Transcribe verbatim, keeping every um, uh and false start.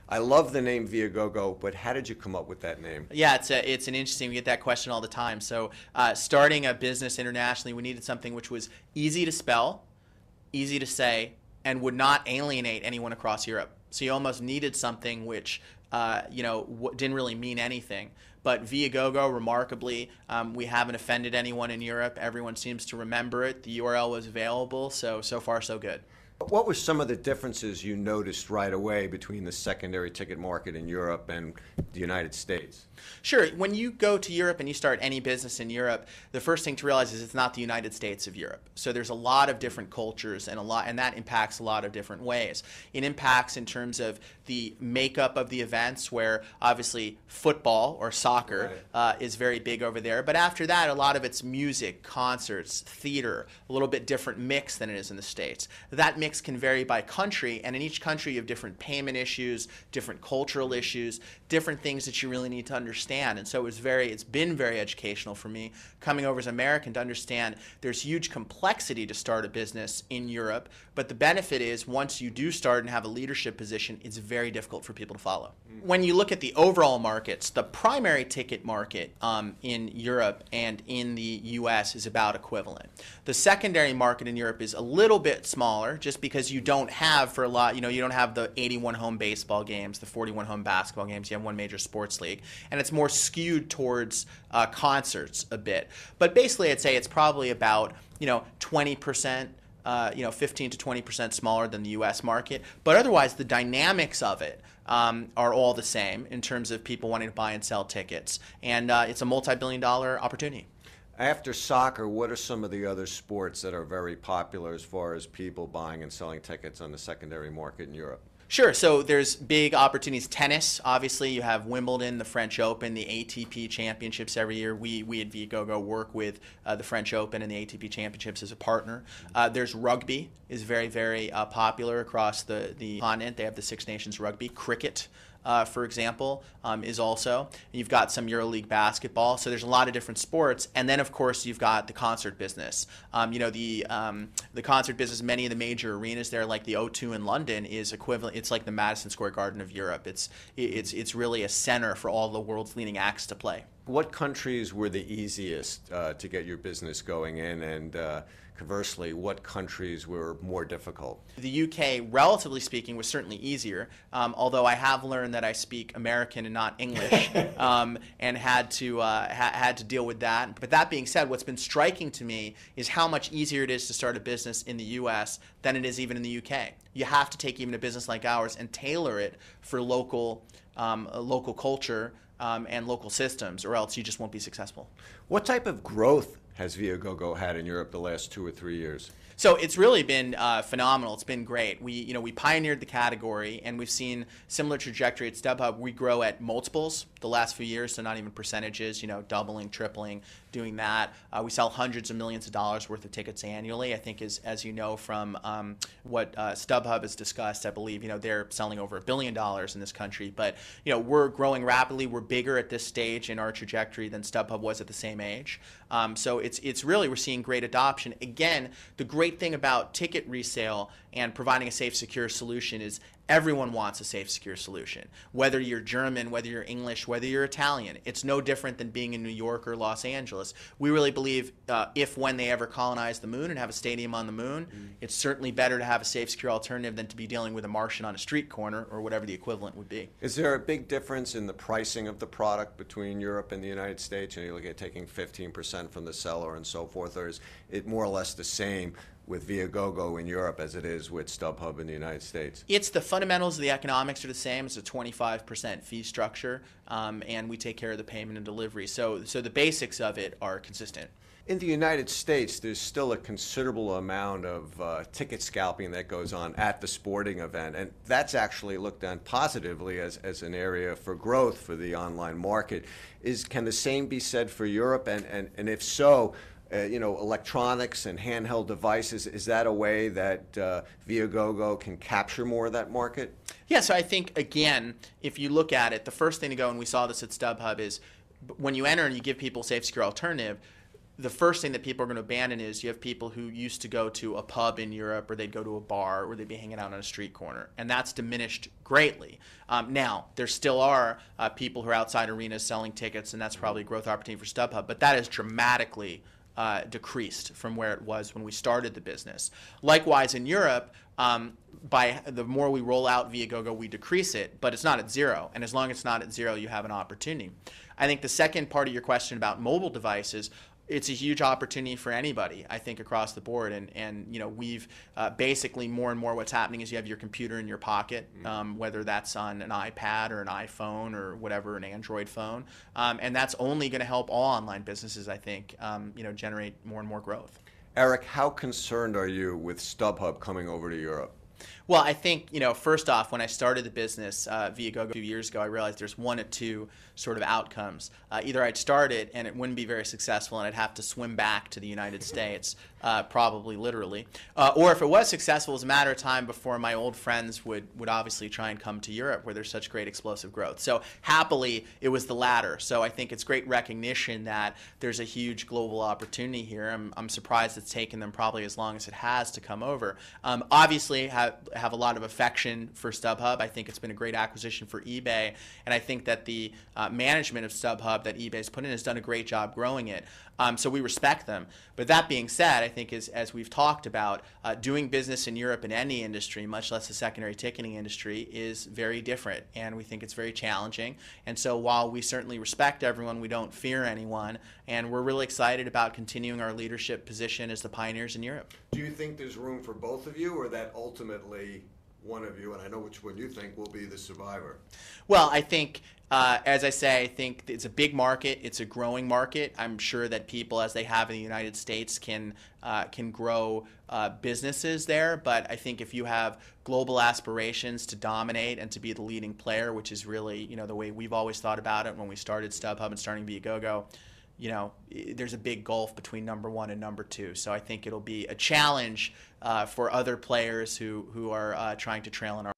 I love the name Viagogo, but how did you come up with that name? Yeah, it's a, it's an interesting. We get that question all the time. So, uh, starting a business internationally, we needed something which was easy to spell, easy to say, and would not alienate anyone across Europe. So you almost needed something which, uh, you know, w- didn't really mean anything. But Viagogo, remarkably, um, we haven't offended anyone in Europe. Everyone seems to remember it. The U R L was available, so so far so good. What were some of the differences you noticed right away between the secondary ticket market in Europe and the United States? Sure. When you go to Europe and you start any business in Europe, the first thing to realize is it's not the United States of Europe. So there's a lot of different cultures and a lot, and that impacts a lot of different ways. It impacts in terms of the makeup of the events, where obviously football or soccer right. uh, is very big over there. But after that, a lot of it's music, concerts, theater, a little bit different mix than it is in the States. That mix can vary by country, and in each country you have different payment issues, different cultural issues, different things that you really need to understand. And so it was very, it's been very educational for me coming over as an American to understand there's huge complexity to start a business in Europe, but the benefit is once you do start and have a leadership position, it's very difficult for people to follow. Mm-hmm. When you look at the overall markets, the primary ticket market um, in Europe and in the U S is about equivalent. The secondary market in Europe is a little bit smaller, just because you don't have for a lot, you know, you don't have the eighty-one home baseball games, the forty-one home basketball games, you have one major sports league, and it's more skewed towards uh, concerts a bit. But basically I'd say it's probably about, you know, twenty percent, uh, you know, fifteen to twenty percent smaller than the U S market. But otherwise the dynamics of it um, are all the same in terms of people wanting to buy and sell tickets. And uh, it's a multi-billion dollar opportunity. After soccer, what are some of the other sports that are very popular as far as people buying and selling tickets on the secondary market in Europe? Sure. So there's big opportunities. Tennis, obviously, you have Wimbledon, the French Open, the A T P Championships every year. We we at Viagogo work with uh, the French Open and the A T P Championships as a partner. Uh, there's rugby, is very, very uh, popular across the, the continent. They have the Six Nations rugby. Cricket, Uh, for example, um, is also. You've got some EuroLeague basketball, so there's a lot of different sports. And then, of course, you've got the concert business. Um, you know, the um, the concert business, many of the major arenas there, like the O two in London, is equivalent. It's like the Madison Square Garden of Europe. It's it's it's really a center for all the world's leading acts to play. What countries were the easiest uh, to get your business going in, and uh, conversely, what countries were more difficult? The U K, relatively speaking, was certainly easier, um, although I have learned that I speak American and not English, um, and had to uh, ha- had to deal with that. But that being said, what's been striking to me is how much easier it is to start a business in the U S than it is even in the U K. You have to take even a business like ours and tailor it for local um, local culture um, and local systems, or else you just won't be successful. What type of growth has Viagogo had in Europe the last two or three years? So it's really been uh, phenomenal. It's been great. We, you know, we pioneered the category, and we've seen similar trajectory at StubHub. We grow at multiples the last few years, so not even percentages. You know, doubling, tripling, doing that. Uh, we sell hundreds of millions of dollars worth of tickets annually. I think, as as you know from um, what uh, StubHub has discussed, I believe you know they're selling over a billion dollars in this country. But you know, we're growing rapidly. We're bigger at this stage in our trajectory than StubHub was at the same age. Um, so it's it's really, we're seeing great adoption. Again, the great thing about ticket resale and providing a safe, secure solution is everyone wants a safe, secure solution. Whether you're German, whether you're English, whether you're Italian, it's no different than being in New York or Los Angeles. We really believe uh, if, when they ever colonize the moon and have a stadium on the moon, mm-hmm. it's certainly better to have a safe, secure alternative than to be dealing with a Martian on a street corner or whatever the equivalent would be. Is there a big difference in the pricing of the product between Europe and the United States? And you look at taking fifteen percent from the seller and so forth, or is it more or less the same with Viagogo in Europe as it is with StubHub in the United States? It's the fundamentals of the economics are the same. It's a twenty-five percent fee structure, um, and we take care of the payment and delivery. So, so the basics of it are consistent. In the United States, there's still a considerable amount of uh, ticket scalping that goes on at the sporting event, and that's actually looked on positively as, as an area for growth for the online market. Is can the same be said for Europe, and, and, and if so, Uh, you know, electronics and handheld devices, is that a way that uh, Viagogo can capture more of that market? Yeah, so I think, again, if you look at it, the first thing to go, and we saw this at StubHub, is when you enter and you give people a safe, secure alternative, the first thing that people are going to abandon is you have people who used to go to a pub in Europe, or they'd go to a bar, or they'd be hanging out on a street corner, and that's diminished greatly. Um, now, there still are uh, people who are outside arenas selling tickets, and that's probably a growth opportunity for StubHub, but that has dramatically uh, decreased from where it was when we started the business. Likewise, in Europe, um, by the more we roll out Viagogo, we decrease it, but it's not at zero, and as long as it's not at zero, you have an opportunity. I think the second part of your question about mobile devices, it's a huge opportunity for anybody, I think, across the board. And, and you know, we've uh, basically more and more what's happening is you have your computer in your pocket, um, whether that's on an iPad or an iPhone or whatever, an Android phone. Um, and that's only going to help all online businesses, I think, um, you know, generate more and more growth. Eric, how concerned are you with StubHub coming over to Europe? Well, I think, you know, first off, when I started the business uh, Viagogo a few years ago, I realized there's one of two sort of outcomes. Uh, either I'd start it and it wouldn't be very successful and I'd have to swim back to the United States, uh, probably literally. Uh, or if it was successful, it was a matter of time before my old friends would, would obviously try and come to Europe where there's such great explosive growth. So happily, it was the latter. So I think it's great recognition that there's a huge global opportunity here. I'm, I'm surprised it's taken them probably as long as it has to come over. Um, obviously, have, have a lot of affection for StubHub. I think it's been a great acquisition for eBay, and I think that the uh, management of StubHub that eBay's put in has done a great job growing it. Um, so we respect them. But that being said, I think as, as we've talked about, uh, doing business in Europe in any industry, much less the secondary ticketing industry, is very different, and we think it's very challenging. And so while we certainly respect everyone, we don't fear anyone, and we're really excited about continuing our leadership position as the pioneers in Europe. Do you think there's room for both of you, or that ultimately one of you, and I know which one you think, will be the survivor? Well, I think, uh, as I say, I think it's a big market. It's a growing market. I'm sure that people, as they have in the United States, can uh, can grow uh, businesses there. But I think if you have global aspirations to dominate and to be the leading player, which is really, you know, the way we've always thought about it when we started StubHub and starting Viagogo, you know, there's a big gulf between number one and number two. So I think it'll be a challenge uh, for other players who, who are uh, trying to trail in our